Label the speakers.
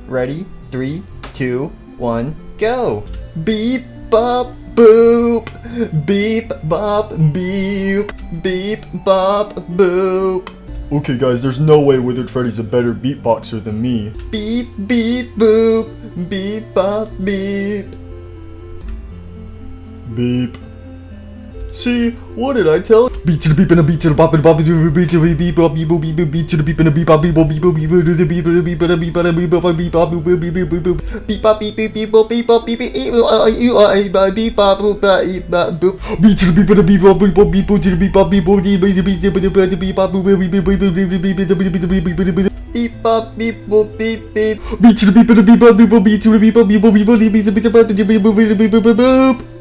Speaker 1: Ready? 3, 2, 1, go! Beep, bop, boop! Beep, bop, beep! Beep, bop, boop!
Speaker 2: Okay guys, there's no way Withered Freddy's a better beatboxer than me.
Speaker 1: Beep, beep, boop! Beep, bop, beep!
Speaker 2: Beep. See, what did I tell? Beat to the beep and a beat to the bop and bop and beat to the beep bop beep beep beep beat to the beep and a beep bop beep bop beep bop beep to the beep and a beep and a beep and a beep bop beep bop beep beep beep beep beep
Speaker 1: beep bop beep beep beep bop beep bop beep beep you are beep bop boop beep bop boop
Speaker 2: beat to the beep and a beep bop beep bop beep to the beep bop beep bop beep beep beep beep bop beep beep beep beep beep
Speaker 1: beep bop beep boop beep beep
Speaker 2: beat to the beep and a beep bop beep bop beat to the beep bop beep bop beep beep beep beep beep beep